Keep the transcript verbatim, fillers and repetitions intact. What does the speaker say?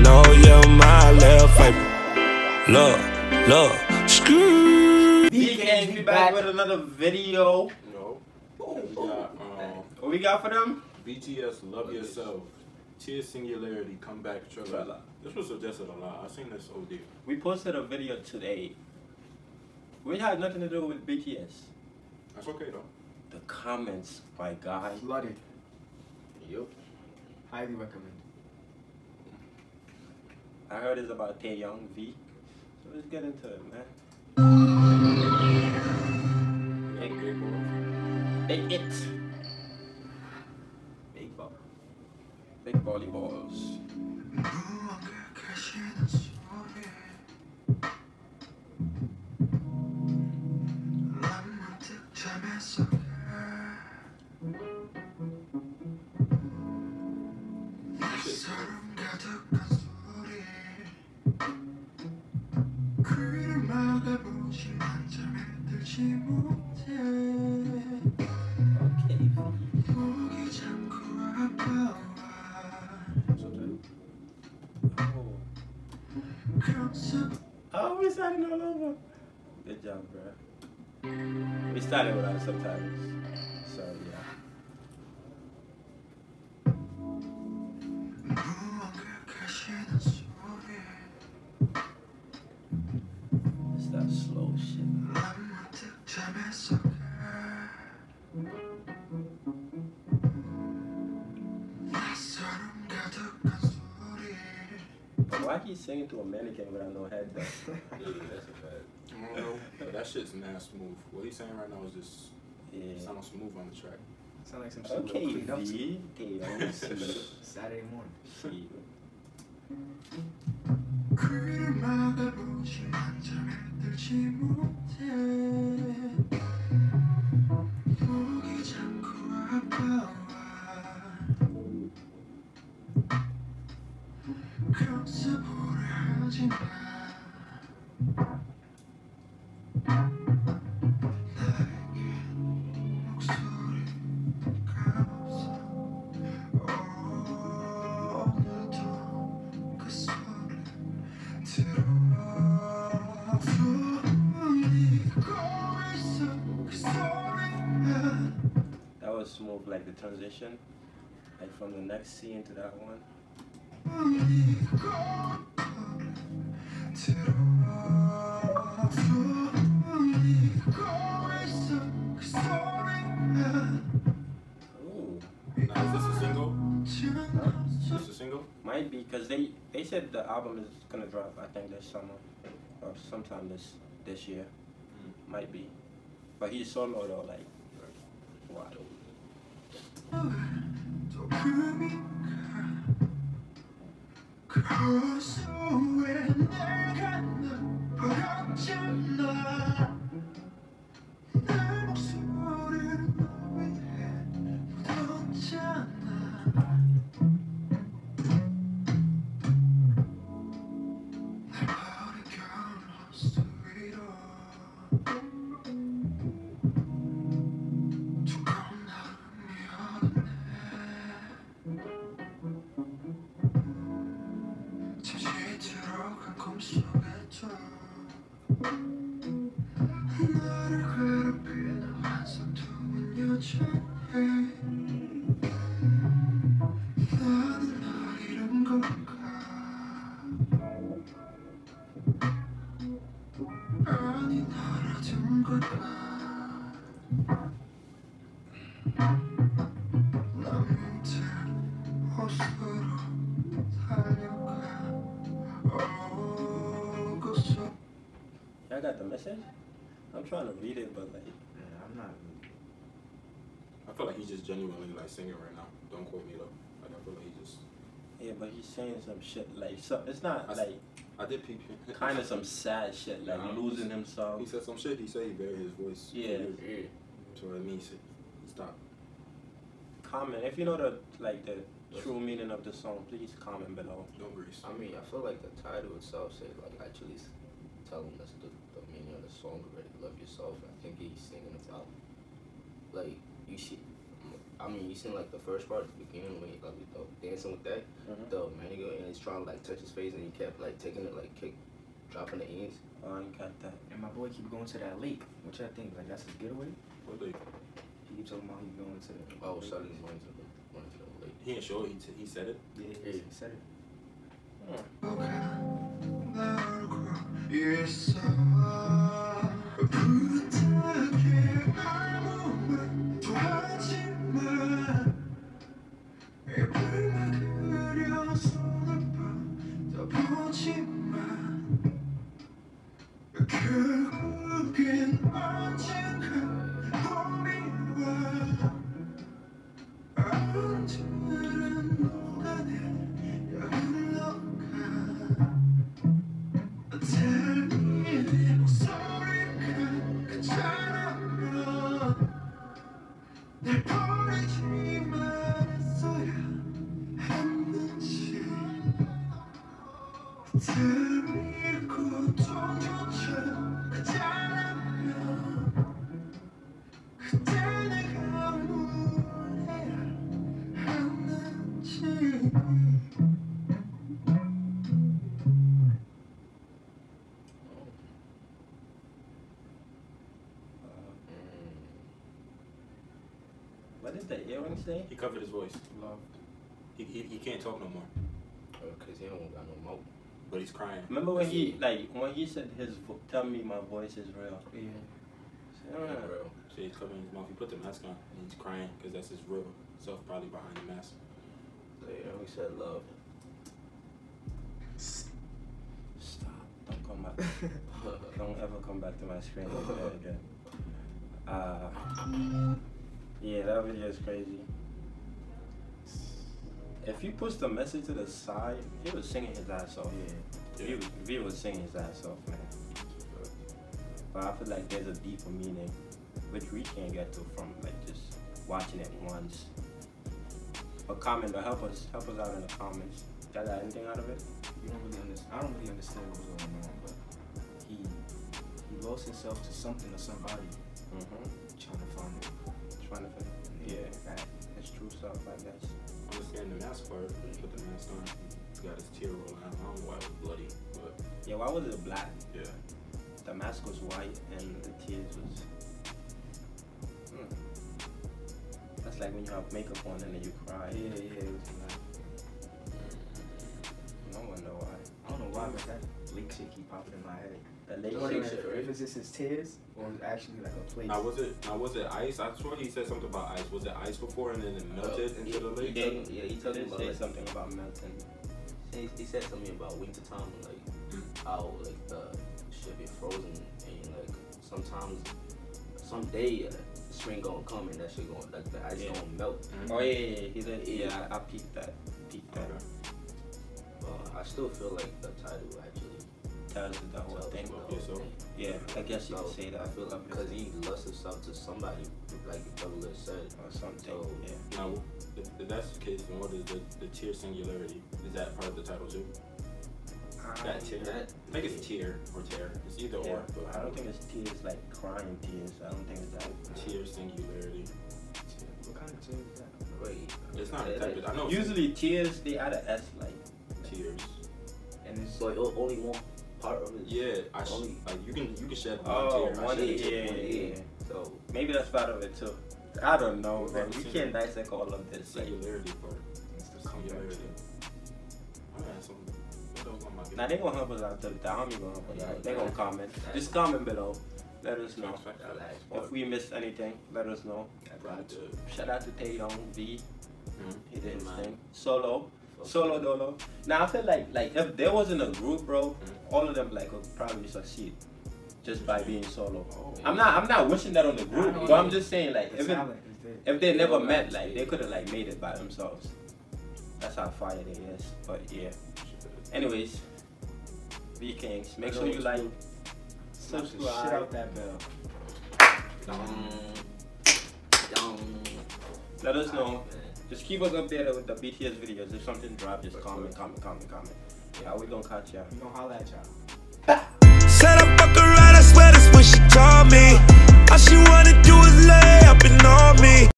know you're my little favorite. Look, look, screw. B K, we back with another video. No. We got, um, What we got for them? B T S, Love Yourself. Tears Singularity, Comeback Trailer. This was suggested a lot. I seen this O D. We posted a video today. We had nothing to do with B T S. That's okay though. The comments, my guy. Flooded. Yep. Highly recommend. I heard it's about Tae Young V. So let's get into it, man. Big, big ball. Big it. Big ball. Big volleyballs. Oh, we starting all over. Good job, bro. We started without subtitles. So, yeah. It's that slow shit. Why he singing to a mannequin without no head though? Yeah, that's a fact. I don't know. But that shit's mad smooth. What he's saying right now is just Yeah. sound smooth on the track. Sound like some shit Okay, we'll clean up V. Okay, Saturday morning. see. That was smooth, like the transition, like from the next scene to that one. Ooh, Now, is this a single? huh? Is this a single? Might be because they they said the album is gonna drop. I think this summer or sometime this this year. Mm. Might be, but he's solo though. Like, wow. Y'all got the message? I'm trying to read it, but like, Yeah, I'm not. I feel like he's just genuinely like singing right now. Don't quote me though. Like I feel like he just. yeah, but he's saying some shit like, so it's not I s- like I did peep him. kind of some sad shit, like Nah, losing he himself. He said some shit. He said he buried his voice. Yeah. Yeah. So that means it. Stop. Comment if you know the like the true meaning of the song. Please comment below. Don't grease. I mean, I feel like the title itself said like actually s- telling us the, the meaning of the song already. Love yourself. I think he's singing about like you should I mean, you seen like the first part at the beginning when he like uh, dancing with that, Mhm. the mannequin, and he's trying to like touch his face, and he kept like taking it, like kick, dropping the ends. Oh, you got that. And my boy keep going to that lake. What y'all think? Like that's his getaway? What they? He keep talking about he going to the. Oh, suddenly he's going to the going to the lake. He didn't show it. He, t- he said it. Yeah, he, he said it. 결국엔 언젠가 우리와 언제는 녹아내 흘러가 Tell me 내 목소리가 그처럼 날 버리지 말았어야 했는지 Tell me 고통조차 가지 않으면 그때 내가 뭘 해야 하는지 What did the earring say? He covered his voice. Love. He, he, he can't talk no more. Because he don't got no mouth. But he's crying. Remember when he like when he said his vo- tell me my voice is real. Yeah. So, Yeah, uh, bro. So he's covering his mouth. He put the mask on and he's crying because that's his real self probably behind the mask. So, you know, he said love. Stop! Don't come back. Don't ever come back to my screen like that again. Uh, yeah, that video is crazy. If you push the message to the side, he was singing his ass off. Yeah. He, he was singing his ass off, man. But I feel like there's a deeper meaning, which we can't get to from like just watching it once. A comment to help us, help us out in the comments. Y'all got anything out of it? You don't really understand. I don't really understand what was going on, but he he lost himself to something or somebody. Mm-hmm. Trying to find it. Trying to think. Yeah, that, that's true stuff, I guess. I understand the mask part. When he put the mask on, he got his tear rolling out. I don't know why it was bloody, but Yeah, why was it black? yeah. The mask was white and the tears was. Hmm. That's like when you have makeup on and then you cry. Yeah, yeah, it was like, No wonder why. I don't know why, but that lake shit keep popping in my head. The I late don't shake know shit. shit, if, right? if it's just his tears or it's actually like a place. Now was it now was it ice? I swear he said something about ice. Was it ice before and then it melted Uh, into the he lake? did. Yeah, he He told me did about say like, something about melting. he, he said something about winter time, like how like the shit be frozen and like sometimes someday uh, spring gonna come and that shit gonna like the ice Yeah. gonna melt. Mhm. Oh yeah, yeah, yeah. He did. Yeah. Yeah, I, I peeped that. Peeped that. Okay. But I still feel like the title actually Tells you the whole tells thing. the Yeah, whole so- thing. Yeah, I guess you So, could say that. I feel like because he lost himself to somebody, like Double S said. or something. So, Yeah. Now, if, if that's the case, then what is the, the tear singularity? Is that part of the title too? That tear? that- I think it's tear or tear. It's either Yeah, or. But I don't think it's tears like crying tears. I don't think it's that. tear singularity. What kind of tears is that? Wait, It's not yeah, a type that- of. I know. Usually tears they add an S like. tears. And it's So o- only one part of it. Yeah, I sh- Only- like you can you can shed one Oh, tear. I one shed tear. two. Yeah, One yeah, ear. yeah. So Maybe that's part of it too. I don't know, What man. about We the can't dissect all of this. Like, Singularity part. it's the Singularity. comeback. I got some. What else on my now they gonna help us out. The, the army gonna help us Yeah, out. They gonna yeah. comment. Yeah. Just comment below. Let us know. Fact, that last If part. we missed anything, let us know. Probably the- Shout out to Taeyong V. Mhm. He did his Man. thing. Solo. Solo dolo. Now I feel like like if there wasn't a group, bro, all of them like would probably succeed just by being solo. Oh. I'm not I'm not wishing that on the group, but I'm just saying like The if it, talent is there. if they never met, like they could have like made it by themselves. That's how fire they is. But yeah. Anyways, V Kings, make sure you like, Slap the shit subscribe. out that bell. Dum, dum. Let us know. Man. Just keep us updated with the B T S videos. If something drop, just comment, comment, comment, comment. Yeah, we gonna catch ya. We gonna holla at y'all. Said I fuck around, I swear that's what she told me. All she wanna do is lay up and on